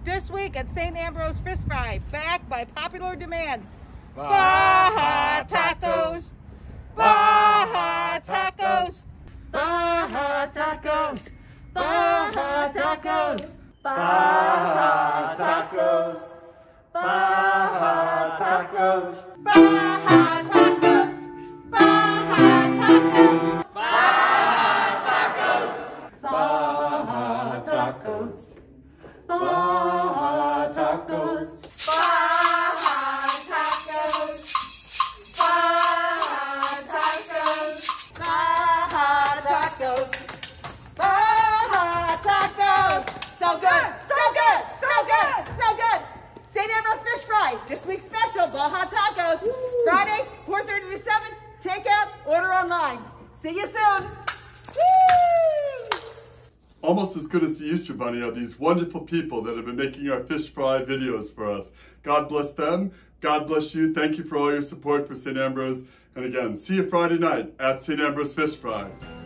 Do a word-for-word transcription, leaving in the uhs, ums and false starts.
This week at Saint Ambrose Fish Fry, back by popular demand. Baja Tacos! Baja Tacos! Baja Tacos! Baja Tacos! Baja Tacos! Baja Tacos! Baja Tacos! Baja Tacos! Baja Tacos! Baja Tacos! Baja Tacos! Baja Tacos! Baja Tacos! Baja Tacos! Baja Tacos! So good! So good! So good! So good! Saint Ambrose Fish Fry, this week's special, Baja Tacos. Woo. Friday, four thirty to seven, take out, order online. See you soon! Woo. Almost as good as the Easter Bunny are these wonderful people that have been making our fish fry videos for us. God bless them. God bless you. Thank you for all your support for Saint Ambrose. And again, see you Friday night at Saint Ambrose Fish Fry.